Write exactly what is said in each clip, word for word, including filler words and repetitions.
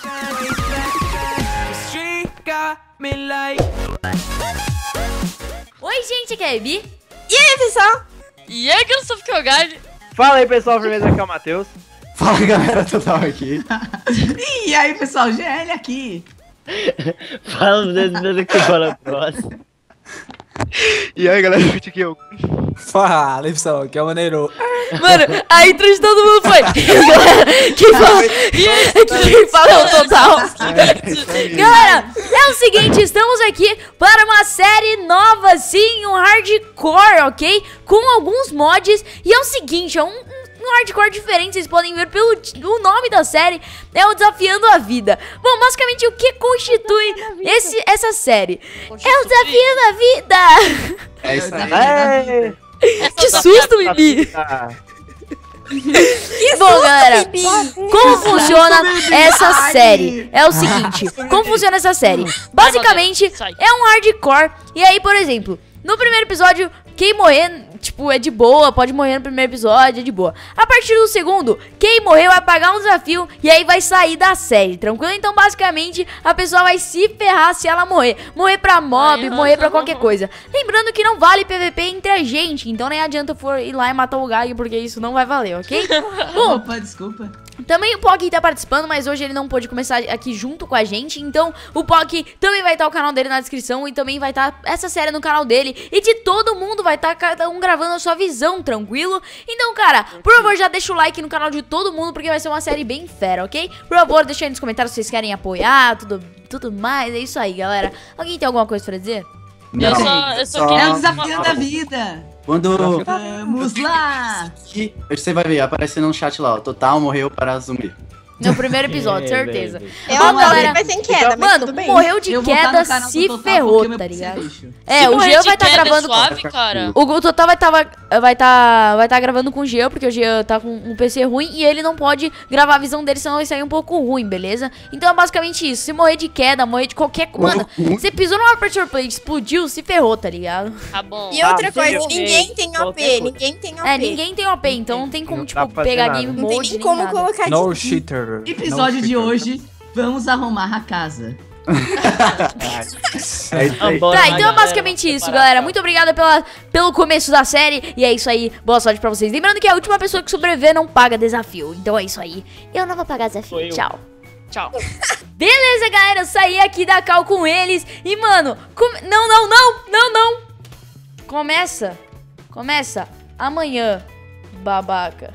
Oi, gente, aqui é a Ebi. E aí, pessoal? E aí, que eu sou o Kogard. Fala aí, pessoal, firmeza, aqui é o Matheus. Fala, galera, total aqui. E aí, pessoal, G L aqui. Fala, meu que fala próximo. E aí, galera, aqui eu. Fala, pessoal, que é o Maneiro. Mano, a intro de todo mundo foi. Quem fala? Quem fala é o total. Galera, é o seguinte, estamos aqui para uma série nova, sim, um hardcore, ok? Com alguns mods. E é o seguinte, é um, um hardcore diferente, vocês podem ver pelo o nome da série, é o Desafiando a Vida. Bom, basicamente o que constitui esse, essa série? É o Desafio da Vida. É isso aí. É. Que susto, Bibi! Bom, galera, como funciona essa série? É o seguinte, como funciona essa série? Basicamente, é um hardcore. E aí, por exemplo, no primeiro episódio, quem morrer, tipo, é de boa, pode morrer no primeiro episódio, é de boa. A partir do segundo, quem morrer vai pagar um desafio e aí vai sair da série, tranquilo? Então, basicamente, a pessoa vai se ferrar se ela morrer. Morrer pra mob, Ai, morrer pra qualquer coisa. Lembrando que não vale P V P entre a gente, então nem adianta for ir lá e matar o Gaio, porque isso não vai valer, ok? Bom, Opa, desculpa. também o Pog tá participando, mas hoje ele não pôde começar aqui junto com a gente. Então o Pog também vai estar o canal dele na descrição e também vai estar essa série no canal dele. E de todo mundo vai estar cada um gravando a sua visão, tranquilo? Então, cara, por favor, já deixa o like no canal de todo mundo, porque vai ser uma série bem fera, ok? Por favor, deixa aí nos comentários se vocês querem apoiar, tudo, tudo mais. É isso aí, galera. Alguém tem alguma coisa pra dizer? Eu só, eu só É o queria... desafio da vida. Quando Vamos lá. que você vai ver aparecendo no chat lá, ó, total morreu para zumbi. No primeiro episódio, certeza. Eu Bom, amo galera, que vai ser em queda, mas mano, tudo bem. morreu de Eu vou queda, estar no canal do se Total ferrou, porque meu tá pulso é ligado? lixo. É, Se o morrer Jean de vai estar queda é gravando... suave, cara. O, o Total vai estar vai tá, vai tá gravando com o Jean, porque o Jean tá com um P C ruim e ele não pode gravar a visão dele, senão vai sair um pouco ruim, beleza? Então é basicamente isso. Se morrer de queda, morrer de qualquer coisa... Mano, você pisou numa pressure plate, explodiu, se ferrou, tá ligado? Tá bom. E outra Ah, coisa, sim, ninguém tem O qualquer P, coisa. ninguém tem O P. É, ninguém tem O P, então não tem como, Não tipo, dá pra fazer pegar nada. game Não tem mode nem nem como nada. colocar No de... cheater. Episódio no de cheater. hoje, vamos arrumar a casa. É isso aí. Bora Tá, lá, então é galera, basicamente vamos isso, preparar, galera. tá? Muito obrigada pela, pelo começo da série. E é isso aí, boa sorte pra vocês. Lembrando que a última pessoa que sobreviver não paga desafio. Então é isso aí. Eu não vou pagar desafio. Sou eu. Tchau. Tchau. Beleza, galera, eu saí aqui da cal com eles. E, mano, come... não, não, não, não, não. Começa, começa amanhã, babaca.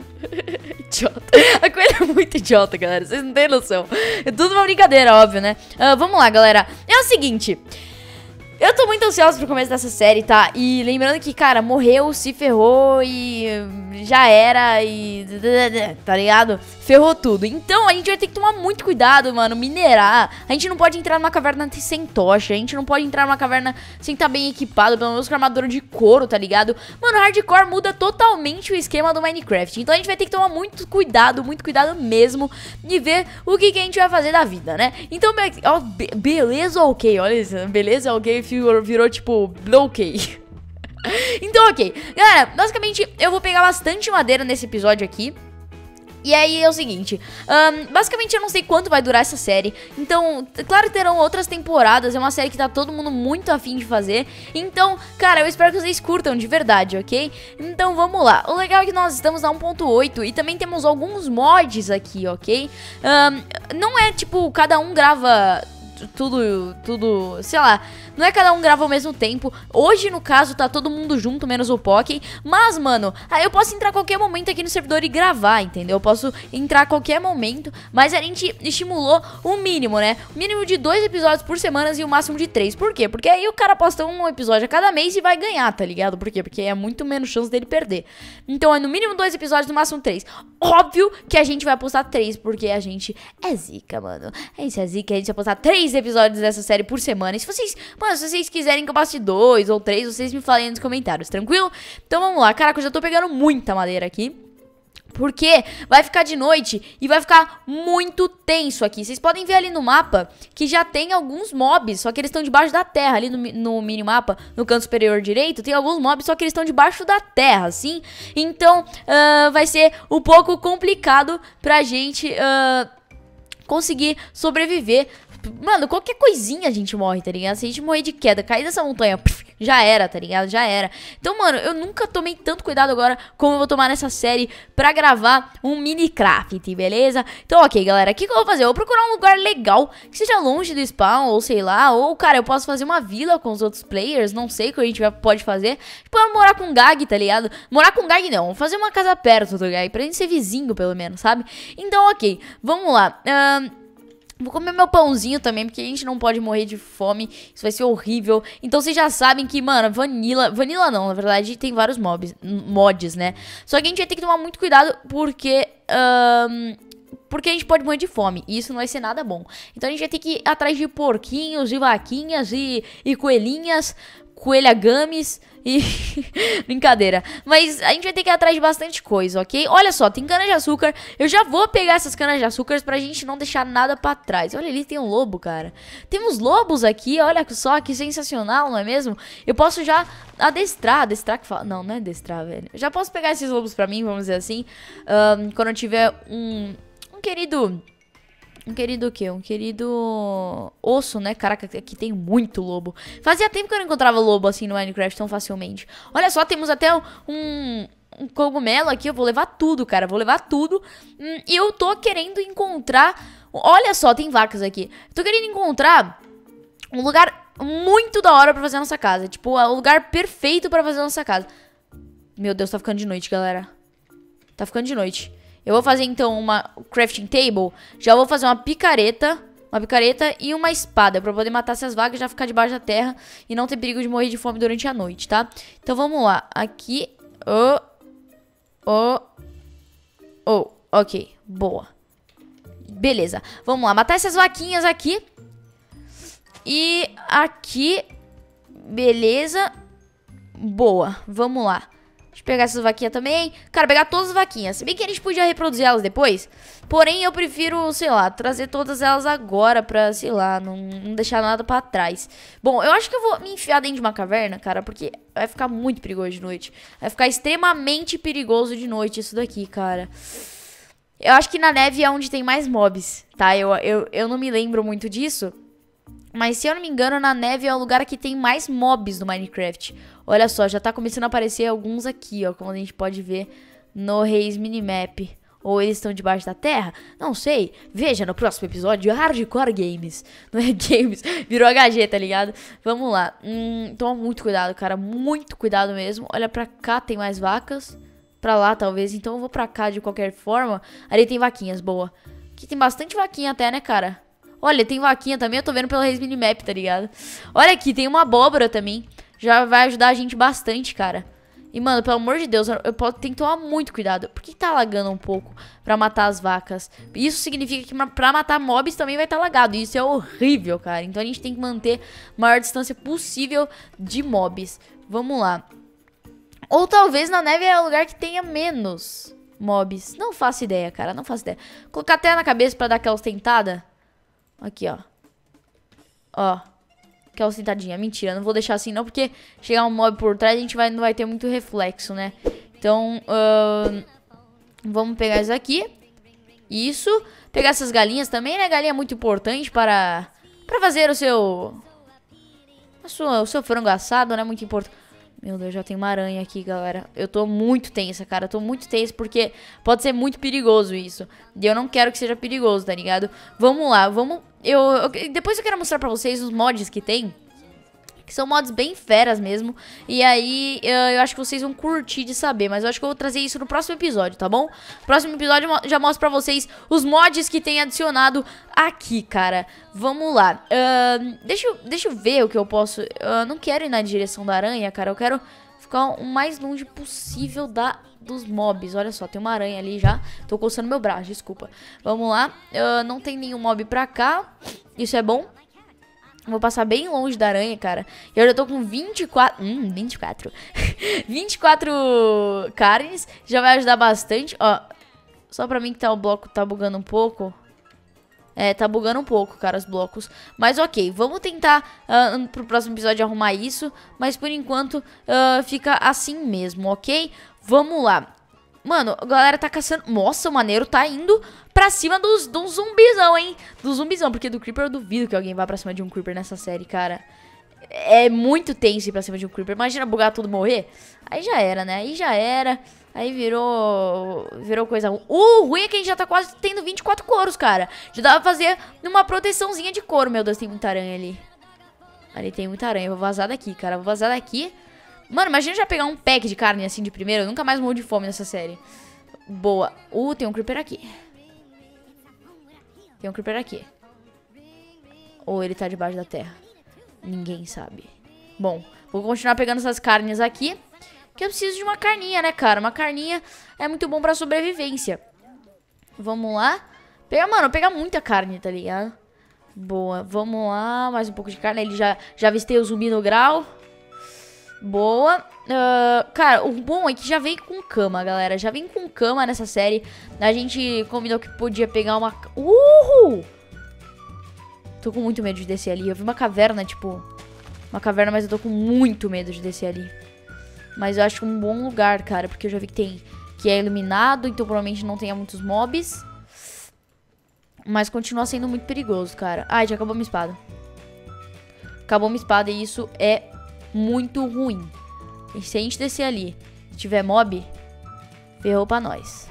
Idiota. A coisa é muito idiota, galera. Vocês não têm noção. É tudo uma brincadeira, óbvio, né? Uh, vamos lá, galera. É o seguinte. Eu tô muito ansiosa pro começo dessa série, tá? E lembrando que, cara, morreu, se ferrou e já era e... tá ligado? Ferrou tudo. Então a gente vai ter que tomar muito cuidado, mano, minerar. A gente não pode entrar numa caverna sem tocha. A gente não pode entrar numa caverna sem estar bem equipado, pelo menos com armadura de couro, tá ligado? Mano, hardcore muda totalmente o esquema do Minecraft. Então a gente vai ter que tomar muito cuidado, muito cuidado mesmo de ver o que, que a gente vai fazer da vida, né? Então, be ó, be beleza ou ok? Olha isso, beleza ou ok? Virou, virou tipo, ok. Então, ok. Galera, basicamente eu vou pegar bastante madeira nesse episódio aqui. E aí é o seguinte, um, basicamente eu não sei quanto vai durar essa série. Então, claro que terão outras temporadas. É uma série que tá todo mundo muito afim de fazer. Então, cara, eu espero que vocês curtam de verdade, ok? Então vamos lá. O legal é que nós estamos na um ponto oito e também temos alguns mods aqui, ok? Um, não é tipo, cada um grava tudo, tudo, sei lá, não é cada um grava ao mesmo tempo. Hoje, no caso, tá todo mundo junto, menos o Poké. Mas, mano, aí eu posso entrar a qualquer momento aqui no servidor e gravar, entendeu? Eu posso entrar a qualquer momento. Mas a gente estimulou o mínimo, né? O mínimo de dois episódios por semana e o máximo de três. Por quê? Porque aí o cara posta um episódio a cada mês e vai ganhar, tá ligado? Por quê? Porque é muito menos chance dele perder. Então é no mínimo dois episódios, no máximo três. Óbvio que a gente vai postar três, porque a gente é zica, mano. A gente é zica, a gente vai postar três episódios dessa série por semana. E se vocês... Mano, se vocês quiserem que eu passe dois ou três, vocês me falem nos comentários, tranquilo? Então vamos lá. Caraca, eu já tô pegando muita madeira aqui. Porque vai ficar de noite e vai ficar muito tenso aqui. Vocês podem ver ali no mapa que já tem alguns mobs, só que eles estão debaixo da terra. Ali no, no minimapa, no canto superior direito, tem alguns mobs, só que eles estão debaixo da terra, assim. Então, uh, vai ser um pouco complicado pra gente... Uh, conseguir sobreviver. Mano, qualquer coisinha a gente morre, tá ligado? Se a gente morrer de queda, cair dessa montanha, pff, já era, tá ligado? Já era. Então, mano, eu nunca tomei tanto cuidado agora como eu vou tomar nessa série pra gravar um Minecraft, beleza? Então, ok, galera, o que, que eu vou fazer? Eu vou procurar um lugar legal, que seja longe do spawn, ou sei lá, ou, cara, eu posso fazer uma vila com os outros players, não sei o que a gente vai, pode fazer. Tipo, eu morar com Gag, tá ligado? Morar com Gag não, vou fazer uma casa perto do Gag, pra gente ser vizinho, pelo menos, sabe? Então, ok, vamos lá. Ahn... Um... Vou comer meu pãozinho também, porque a gente não pode morrer de fome. Isso vai ser horrível. Então vocês já sabem que, mano, vanilla... Vanilla não, na verdade tem vários mobs, mods, né? Só que a gente vai ter que tomar muito cuidado, porque... Um, porque a gente pode morrer de fome. E isso não vai ser nada bom. Então a gente vai ter que ir atrás de porquinhos, e vaquinhas, e, e coelhinhas, coelhagames... E... brincadeira. Mas a gente vai ter que ir atrás de bastante coisa, ok? Olha só, tem cana de açúcar. Eu já vou pegar essas canas de açúcar pra gente não deixar nada pra trás. Olha ali, tem um lobo, cara. Temos lobos aqui, olha só, que sensacional, não é mesmo? Eu posso já adestrar, adestrar que fala... Não, não é adestrar, velho. Eu já posso pegar esses lobos pra mim, vamos dizer assim. um, Quando eu tiver um... Um querido... Um querido o quê? Um querido osso, né? Caraca, aqui tem muito lobo. Fazia tempo que eu não encontrava lobo assim no Minecraft tão facilmente. Olha só, temos até um, um cogumelo aqui. Eu vou levar tudo, cara. Vou levar tudo. Hum, e eu tô querendo encontrar... Olha só, tem vacas aqui. Tô querendo encontrar um lugar muito da hora pra fazer a nossa casa. Tipo, o lugar perfeito pra fazer a nossa casa. Meu Deus, tá ficando de noite, galera. Tá ficando de noite. Eu vou fazer, então, uma crafting table. Já vou fazer uma picareta. Uma picareta e uma espada. Pra poder matar essas vagas e já ficar debaixo da terra. E não ter perigo de morrer de fome durante a noite, tá? Então, vamos lá. Aqui. Oh. Oh. Oh. Ok. Boa. Beleza. Vamos lá. Matar essas vaquinhas aqui. E aqui. Beleza. Boa. Vamos lá. Deixa eu pegar essas vaquinhas também. Cara, pegar todas as vaquinhas. Se bem que a gente podia reproduzir elas depois. Porém, eu prefiro, sei lá, trazer todas elas agora pra, sei lá, não, não deixar nada pra trás. Bom, eu acho que eu vou me enfiar dentro de uma caverna, cara, porque vai ficar muito perigoso de noite. Vai ficar extremamente perigoso de noite isso daqui, cara. Eu acho que na neve é onde tem mais mobs, tá? Eu, eu, eu não me lembro muito disso. Mas se eu não me engano, na neve é o lugar que tem mais mobs do Minecraft. Olha só, já tá começando a aparecer alguns aqui, ó. Como a gente pode ver no Reis Minimap. Ou eles estão debaixo da terra? Não sei. Veja no próximo episódio de Hardcore Games. Não é Games, virou H G, tá ligado? Vamos lá. Hum, toma muito cuidado, cara. Muito cuidado mesmo. Olha pra cá, tem mais vacas. Pra lá, talvez. Então eu vou pra cá de qualquer forma. Ali tem vaquinhas, boa. Aqui tem bastante vaquinha até, né, cara? Olha, tem vaquinha também, eu tô vendo pelo Reis Minimap, tá ligado? Olha aqui, tem uma abóbora também. Já vai ajudar a gente bastante, cara. E, mano, pelo amor de Deus, eu, eu tenho que tomar muito cuidado. Por que tá lagando um pouco pra matar as vacas? Isso significa que pra matar mobs também vai estar lagado. E isso é horrível, cara. Então a gente tem que manter a maior distância possível de mobs. Vamos lá. Ou talvez na neve é o lugar que tenha menos mobs. Não faço ideia, cara, não faço ideia. Vou colocar até na cabeça pra dar aquela ostentada. Aqui, ó. Ó. Aquela sentadinha. Mentira, não vou deixar assim não, porque chegar um mob por trás a gente vai, não vai ter muito reflexo, né? Então, uh, vamos pegar isso aqui. Isso. Pegar essas galinhas também, né? Galinha é muito importante para, para fazer o seu... A sua, o seu frango assado, né? Muito importante. Meu Deus, já tem uma aranha aqui, galera. Eu tô muito tensa, cara. Eu tô muito tensa porque pode ser muito perigoso isso. E eu não quero que seja perigoso, tá ligado? Vamos lá, vamos... Eu, eu, depois eu quero mostrar pra vocês os mods que tem. Que são mods bem feras mesmo. E aí, eu, eu acho que vocês vão curtir de saber. Mas eu acho que eu vou trazer isso no próximo episódio, tá bom? Próximo episódio eu já mostro pra vocês os mods que tem adicionado aqui, cara. Vamos lá. Uh, deixa, eu, deixa eu ver o que eu posso... Eu não quero ir na direção da aranha, cara. Eu quero ficar o mais longe possível da... dos mobs. Olha só, tem uma aranha ali já. Tô coçando meu braço, desculpa. Vamos lá. Uh, não tem nenhum mob pra cá. Isso é bom. Vou passar bem longe da aranha, cara. Eu já tô com vinte e quatro... Hum, vinte e quatro. vinte e quatro carnes. Já vai ajudar bastante. Ó, só pra mim que tá o bloco tá bugando um pouco. É, tá bugando um pouco, cara, os blocos. Mas ok, vamos tentar uh, pro próximo episódio arrumar isso. Mas por enquanto uh, fica assim mesmo, ok? Vamos lá. Mano, a galera tá caçando... Nossa, o maneiro tá indo pra cima dos, dos zumbizão, hein? Do zumbizão, porque do Creeper eu duvido que alguém vá pra cima de um Creeper nessa série, cara. É muito tenso ir pra cima de um Creeper. Imagina bugar tudo e morrer. Aí já era, né? Aí já era. Aí virou... Virou coisa ruim. O ruim é que a gente já tá quase tendo vinte e quatro couros, cara. Já dá pra fazer uma proteçãozinha de couro. Meu Deus, tem muita aranha ali. Ali tem muita aranha. Eu vou vazar daqui, cara. Eu vou vazar daqui. Mano, imagina já pegar um pack de carne assim de primeira. Eu nunca mais morro de fome nessa série. Boa. Uh, tem um Creeper aqui. Tem um Creeper aqui. Ou ele tá debaixo da terra. Ninguém sabe. Bom, vou continuar pegando essas carnes aqui. Que eu preciso de uma carninha, né, cara? Uma carninha é muito bom pra sobrevivência. Vamos lá. Pega, mano, pegar muita carne, tá ligado? Boa, vamos lá. Mais um pouco de carne. Ele já, já avistei o zumbi no grau. Boa. Uh, cara, o bom é que já vem com cama, galera. Já vem com cama nessa série. A gente combinou que podia pegar uma... Uhul! Tô com muito medo de descer ali. Eu vi uma caverna, tipo... Uma caverna, mas eu tô com muito medo de descer ali. Mas eu acho um bom lugar, cara. Porque eu já vi que tem... Que é iluminado, então provavelmente não tenha muitos mobs. Mas continua sendo muito perigoso, cara. Ai, já acabou minha espada. Acabou minha espada e isso é muito ruim. E se a gente descer ali e tiver mob, ferrou pra nós.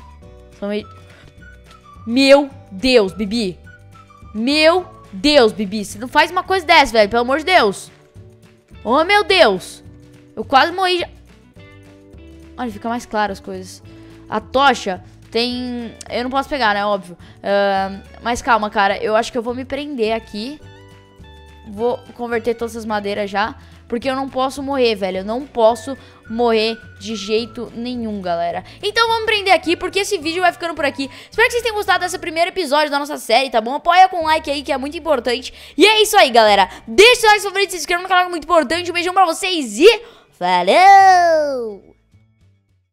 Meu Deus, Bibi. Meu Deus, Bibi. Você não faz uma coisa dessa, velho. Pelo amor de Deus. Oh, meu Deus. Eu quase morri já. Olha, fica mais claro as coisas. A tocha tem... Eu não posso pegar, né? Óbvio. Uh, mas calma, cara. Eu acho que eu vou me prender aqui. Vou converter todas essas madeiras já. Porque eu não posso morrer, velho. Eu não posso morrer de jeito nenhum, galera. Então vamos prender aqui, porque esse vídeo vai ficando por aqui. Espero que vocês tenham gostado desse primeiro episódio da nossa série, tá bom? Apoia com like aí, que é muito importante. E é isso aí, galera. Deixa o like favorito, se inscreva no canal, que é muito importante. Um beijão pra vocês e... Falou!